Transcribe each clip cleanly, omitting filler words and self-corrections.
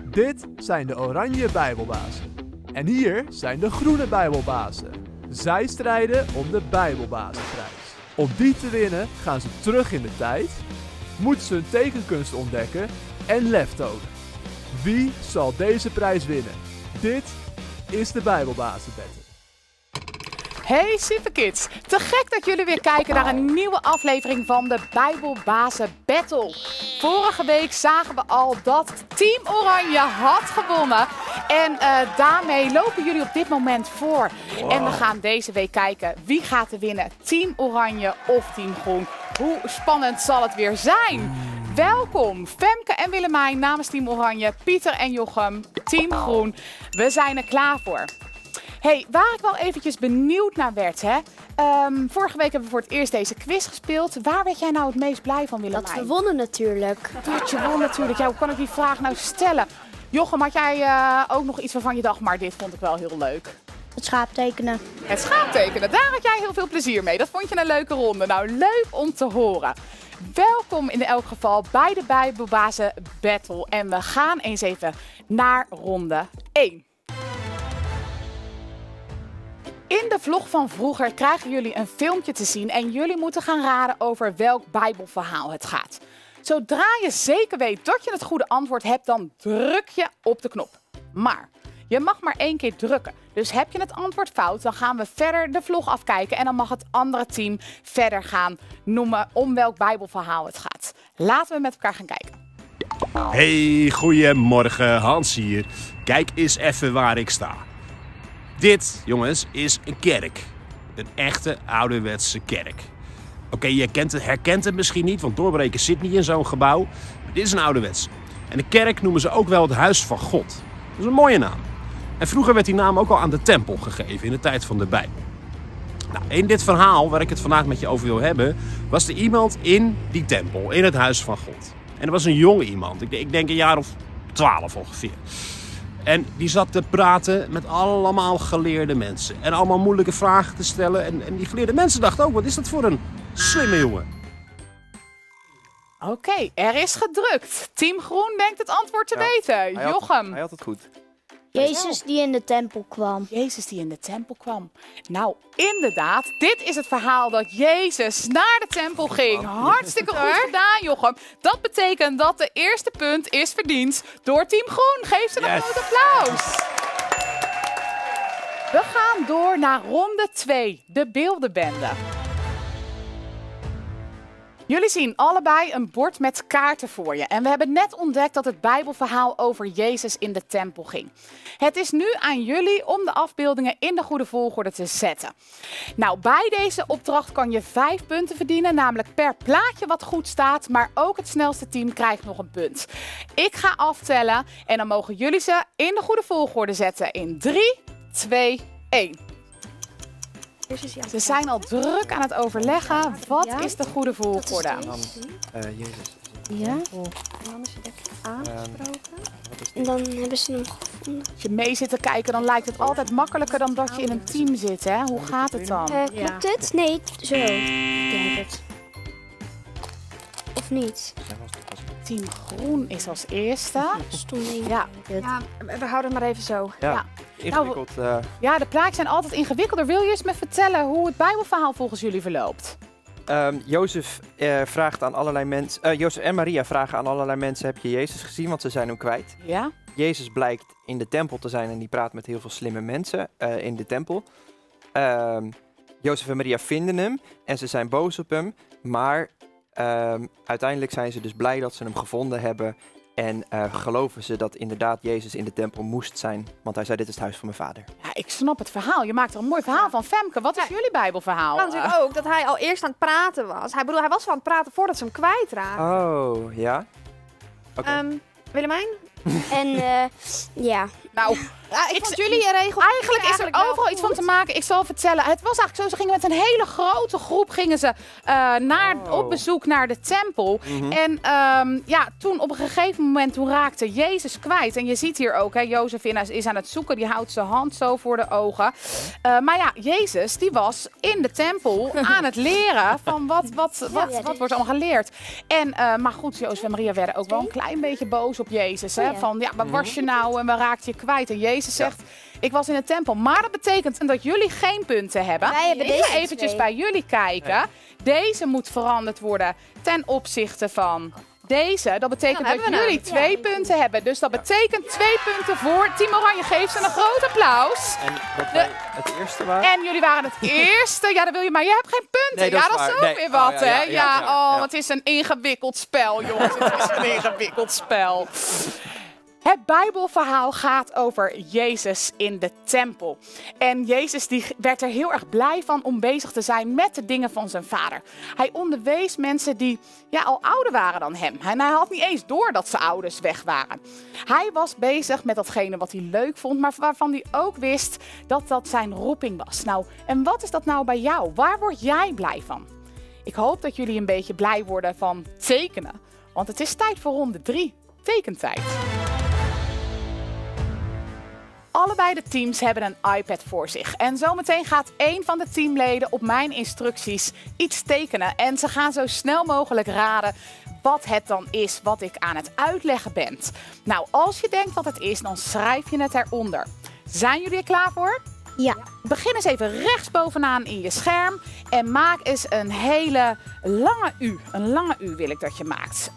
Dit zijn de oranje Bijbelbazen. En hier zijn de groene Bijbelbazen. Zij strijden om de Bijbelbazenprijs. Om die te winnen gaan ze terug in de tijd, moeten ze hun tekenkunst ontdekken en lef tonen. Wie zal deze prijs winnen? Dit is de Bijbelbazenbattle. Hey Superkids, te gek dat jullie weer kijken naar een nieuwe aflevering van de Bijbelbazen Battle. Vorige week zagen we al dat Team Oranje had gewonnen en daarmee lopen jullie op dit moment voor. Wow. En we gaan deze week kijken wie gaat er winnen, Team Oranje of Team Groen. Hoe spannend zal het weer zijn? Welkom Femke en Willemijn namens Team Oranje, Pieter en Jochem, Team Groen. We zijn er klaar voor. Hey, waar ik wel eventjes benieuwd naar werd, hè? Vorige week hebben we voor het eerst deze quiz gespeeld. Waar werd jij nou het meest blij van, Willemijn? Dat we wonnen natuurlijk. Dat je won natuurlijk. Ja, hoe kan ik die vraag nou stellen? Jochem, had jij ook nog iets waarvan je dacht, maar dit vond ik wel heel leuk? Het schaap tekenen. Het schaap tekenen, daar had jij heel veel plezier mee. Dat vond je een leuke ronde. Nou, leuk om te horen. Welkom in elk geval bij de Bijbelbazen Battle. En we gaan eens even naar ronde 1. In de vlog van vroeger krijgen jullie een filmpje te zien en jullie moeten gaan raden over welk Bijbelverhaal het gaat. Zodra je zeker weet dat je het goede antwoord hebt, dan druk je op de knop. Maar je mag maar 1 keer drukken. Dus heb je het antwoord fout, dan gaan we verder de vlog afkijken en dan mag het andere team verder gaan noemen om welk Bijbelverhaal het gaat. Laten we met elkaar gaan kijken. Hey, goedemorgen, Hans hier. Kijk eens even waar ik sta. Dit, jongens, is een kerk. Een echte ouderwetse kerk. Oké, je herkent het misschien niet, want doorbreken zit niet in zo'n gebouw. Maar dit is een ouderwetse. En de kerk noemen ze ook wel het Huis van God. Dat is een mooie naam. En vroeger werd die naam ook al aan de tempel gegeven in de tijd van de Bijbel. Nou, in dit verhaal, waar ik het vandaag met je over wil hebben, was er iemand in die tempel, in het Huis van God. En dat was een jonge iemand, ik denk een jaar of 12 ongeveer. En die zat te praten met allemaal geleerde mensen. En allemaal moeilijke vragen te stellen. En die geleerde mensen dachten ook, wat is dat voor een slimme jongen? Oké, er is gedrukt. Team Groen denkt het antwoord te weten. Jochem. Hij had het goed. Jezus die in de tempel kwam. Jezus die in de tempel kwam. Nou, inderdaad, dit is het verhaal dat Jezus naar de tempel ging. Hartstikke goed gedaan, Jochem. Dat betekent dat de eerste punt is verdiend door Team Groen. Geef ze een groot applaus. We gaan door naar ronde 2, de beeldenbende. Jullie zien allebei een bord met kaarten voor je. En we hebben net ontdekt dat het Bijbelverhaal over Jezus in de tempel ging. Het is nu aan jullie om de afbeeldingen in de goede volgorde te zetten. Nou, bij deze opdracht kan je 5 punten verdienen. Namelijk per plaatje wat goed staat. Maar ook het snelste team krijgt nog een punt. Ik ga aftellen en dan mogen jullie ze in de goede volgorde zetten. In 3, 2, 1. Ze zijn al druk aan het overleggen. Wat is de goede volgorde? Jezus. Ja. En dan is het denk ik aangesproken. En dan hebben ze hem gevonden. Als je mee zit te kijken, dan lijkt het altijd makkelijker dan dat je in een team zit, hè? Hoe gaat het dan? Klopt het? Nee, zo. Ik denk het. Of niet? Team Groen is als eerste. Ja, we houden het maar even zo. Ja. Ingewikkeld. Ja, de plaatjes zijn altijd ingewikkelder. Wil je eens me vertellen hoe het Bijbelverhaal volgens jullie verloopt? Jozef vraagt aan allerlei mensen. Jozef en Maria vragen aan allerlei mensen: heb je Jezus gezien? Want ze zijn hem kwijt. Ja. Jezus blijkt in de tempel te zijn en die praat met heel veel slimme mensen in de tempel. Jozef en Maria vinden hem en ze zijn boos op hem. Maar uiteindelijk zijn ze dus blij dat ze hem gevonden hebben. En geloven ze dat inderdaad Jezus in de tempel moest zijn. Want hij zei, dit is het huis van mijn vader. Ja, ik snap het verhaal. Je maakt er een mooi verhaal van. Femke, wat is jullie Bijbelverhaal? Ja, natuurlijk ook dat hij al eerst aan het praten was. Hij was al aan het praten voordat ze hem kwijtraakten. Oh, ja? Oké. Willemijn? En ja. Nou, Ik vond jullie regel Eigenlijk is er overal iets van te maken. Ik zal vertellen. Het was eigenlijk zo, ze gingen met een hele grote groep op bezoek naar de tempel. En toen op een gegeven moment toen raakte Jezus kwijt. En je ziet hier ook, Jozef is aan het zoeken. Die houdt zijn hand zo voor de ogen. Maar ja, Jezus die was in de tempel aan het leren van wat wordt allemaal geleerd. En, maar goed, Jozef en Maria werden ook wel een klein beetje boos op Jezus. Hè? Van, waar was je nou en waar raakte je kwijt? En Jezus zegt, ik was in de tempel. Maar dat betekent dat jullie geen punten hebben. Wij hebben Ik ga eventjes bij jullie kijken. Ja. Deze moet veranderd worden ten opzichte van deze. Dat betekent dat jullie 2 punten hebben. Dus dat betekent 2 punten voor Team Oranje. Geef ze een groot applaus. En dat wij het eerste waren? En jullie waren het eerste. Ja, dat wil je, maar je hebt geen punten. Nee, dat is ook weer wat, hè? Het is een ingewikkeld spel, jongens. Het is een ingewikkeld spel. Het Bijbelverhaal gaat over Jezus in de tempel. En Jezus die werd er heel erg blij van om bezig te zijn met de dingen van zijn vader. Hij onderwees mensen die al ouder waren dan hem. En hij had niet eens door dat zijn ouders weg waren. Hij was bezig met datgene wat hij leuk vond, maar waarvan hij ook wist dat dat zijn roeping was. Nou, en wat is dat nou bij jou? Waar word jij blij van? Ik hoop dat jullie een beetje blij worden van tekenen. Want het is tijd voor ronde 3. Tekentijd. Allebei de teams hebben een iPad voor zich. En zometeen gaat één van de teamleden op mijn instructies iets tekenen. En ze gaan zo snel mogelijk raden wat het dan is wat ik aan het uitleggen ben. Nou, als je denkt wat het is, dan schrijf je het eronder. Zijn jullie er klaar voor? Ja. Begin eens even rechtsbovenaan in je scherm. En maak eens een hele lange U. Een lange U wil ik dat je maakt.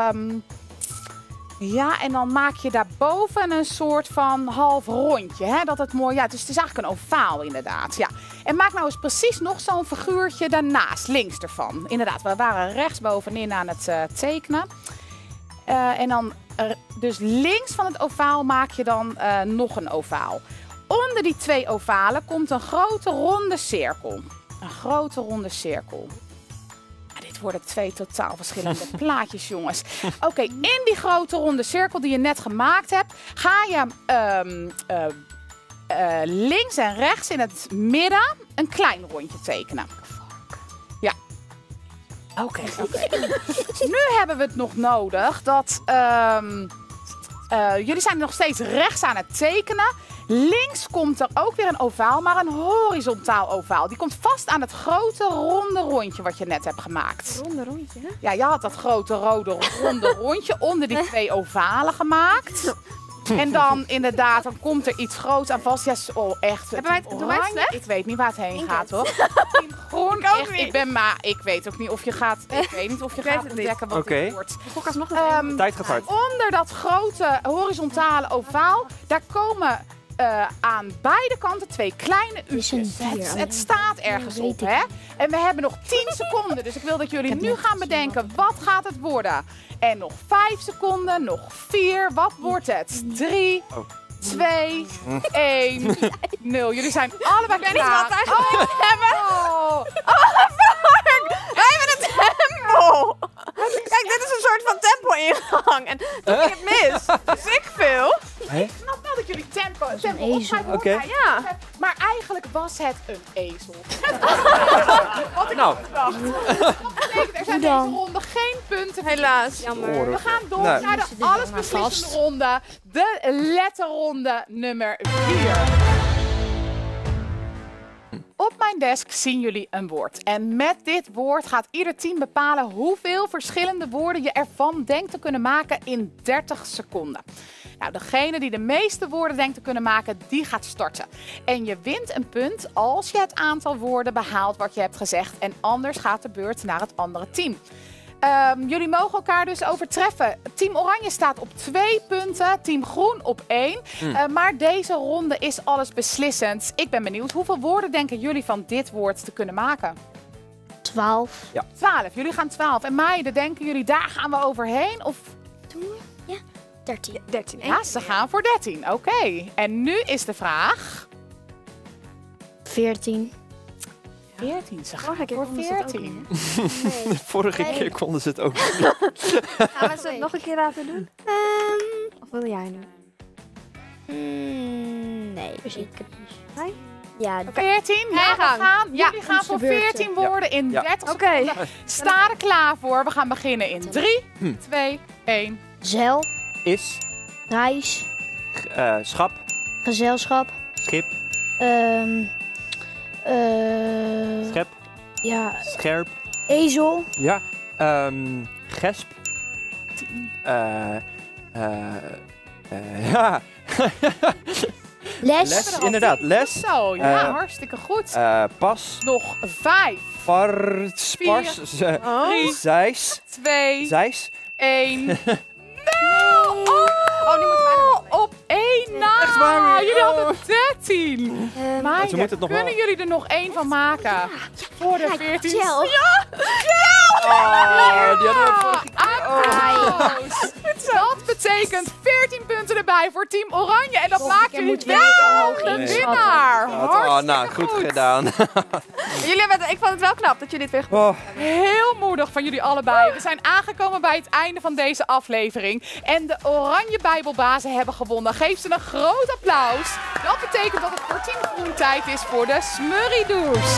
Ja, en dan maak je daarboven een soort van half rondje. Hè? Dat het mooi, dus het is eigenlijk een ovaal inderdaad. Ja. En maak nou eens precies nog zo'n figuurtje daarnaast, links ervan. Inderdaad, we waren rechtsbovenin aan het tekenen. En dan, dus links van het ovaal maak je dan nog een ovaal. Onder die 2 ovalen komt een grote ronde cirkel. Een grote ronde cirkel. Dit worden 2 totaal verschillende plaatjes, jongens. Oké, in die grote ronde cirkel die je net gemaakt hebt, ga je links en rechts in het midden een klein rondje tekenen. Ja. Oké. Nu hebben we het nog nodig dat... jullie zijn nog steeds rechts aan het tekenen. Links komt er ook weer een ovaal, maar een horizontaal ovaal. Die komt vast aan het grote ronde rondje wat je net hebt gemaakt. Ronde rondje, hè? Ja, je had dat grote ronde rondje onder die 2 ovalen gemaakt. En dan inderdaad, dan komt er iets groots aan vast. Ja, echt. Doen wij het slecht? Ik weet niet waar het heen gaat, hoor. Groen, echt, ik weet ook niet of je gaat. Ik weet niet of je gaat ontdekken wat het wordt. Tijd gaat hard. Onder dat grote horizontale ovaal, daar komen aan beide kanten 2 kleine u'tjes. Het staat ergens op, hè? En we hebben nog 10 seconden. Dus ik wil dat jullie nu gaan bedenken, wat gaat het worden? En nog 5 seconden, nog 4. Wat wordt het? 3, 2, 1, 0. Jullie zijn allebei klaar. Ik weet niet wat eigenlijk hebben. Wij hebben een tempel. Kijk, dit is een soort van tempo-ingang. En toen ging het mis. Dus ik veel. Ik snap wel dat jullie tempo opschrijven. Oké. Ja. Maar eigenlijk was het een ezel. Wat ik Nou. dacht. Dat betekent, er zijn deze ronde geen punten. Helaas. Jammer. We gaan door naar de allesbeslissende ronde. De letterronde nummer 4. Op mijn desk zien jullie een woord. En met dit woord gaat ieder team bepalen hoeveel verschillende woorden je ervan denkt te kunnen maken in 30 seconden. Nou, degene die de meeste woorden denkt te kunnen maken, die gaat starten. En je wint een punt als je het aantal woorden behaalt wat je hebt gezegd. En anders gaat de beurt naar het andere team. Jullie mogen elkaar dus overtreffen. Team Oranje staat op 2 punten, Team Groen op 1. Maar deze ronde is alles beslissend. Ik ben benieuwd, hoeveel woorden denken jullie van dit woord te kunnen maken? 12. Ja. 12, jullie gaan 12. En meiden, denken jullie, daar gaan we overheen? Of... Doen we? Ja. 13. 13. Ja, ze gaan voor 13. Oké. En nu is de vraag... 14. 14, ze gaan Vorige keer voor konden ze het ook 14. Nee. Vorige keer konden ze het ook. Gaan we ze het nog een keer laten doen? Of wil jij nu? Ja, 14, Ja, we gaan. ja, Jullie gaan voor 14 woorden in 30 Oké. seconden. Sta er klaar voor. We gaan beginnen in 3, 2, 1. zeil, Is, reis, schap, gezelschap, schip, schep, ja, scherp. ezel, Ja. Gesp. Ja. les, Les, inderdaad. Les. Zo, ja, hartstikke goed. Pas. Nog 5, Pars. Pars. Zeis. 2, Zeis. 1. Oh, die moeten wij nog Op 1 na. Echt waar? Jullie Oh. hadden 13. Meiden, Ze moeten het nog kunnen wel. jullie er nog 1 van maken? Voor de 14. gel. Oh, die hadden we vorige keer. Applaus. Dat betekent 14 punten erbij voor Team Oranje. En dat maakt jullie moeten we wel niet omhoog een inschatten. winnaar. Nou, goed gedaan. Ik vond het wel knap dat jullie het weer Oh. Heel moedig van jullie allebei. We zijn aangekomen bij het einde van deze aflevering. En de Oranje Bijbelbazen hebben gewonnen. Geef ze een groot applaus. Dat betekent dat het voor Team Groen tijd is voor de Smurriedoes.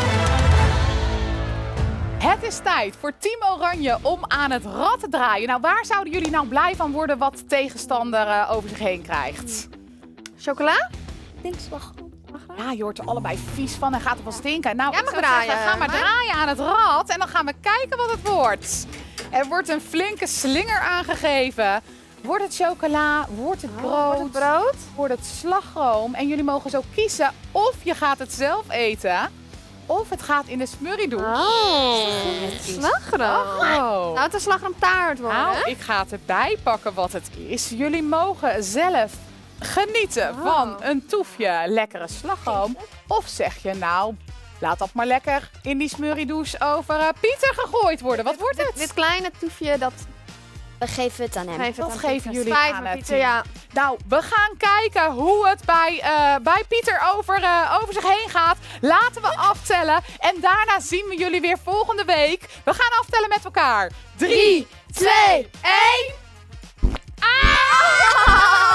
Het is tijd voor Team Oranje om aan het rad te draaien. Nou, waar zouden jullie nou blij van worden wat de tegenstander over zich heen krijgt? Chocola? Ik denk slagroom. Ja, je wordt er allebei vies van en gaat er van stinken. Nou, Jij ik mag zou draaien, zeggen, ga maar maar. draaien aan het rad en dan gaan we kijken wat het wordt. Er wordt een flinke slinger aangegeven. Wordt het chocola? Wordt het brood? Wordt het slagroom? En jullie mogen zo kiezen of je gaat het zelf eten of het gaat in de smurriedoes. Slagroom. Oh. Nou, het is slagroomtaart worden. Nou, ik ga het erbij pakken wat het is. Jullie mogen zelf genieten van een toefje lekkere slagroom. Of zeg je nou, laat dat maar lekker in die smurriedoes over Pieter gegooid worden. Wat wordt het? Dit kleine toefje, dat We geven het aan hem. Dat geven jullie Spijt aan me, het Pieter, team. ja. Nou, we gaan kijken hoe het bij Pieter over zich heen gaat. Laten we aftellen. En daarna zien we jullie weer volgende week. We gaan aftellen met elkaar. 3, 2, 1. Ah!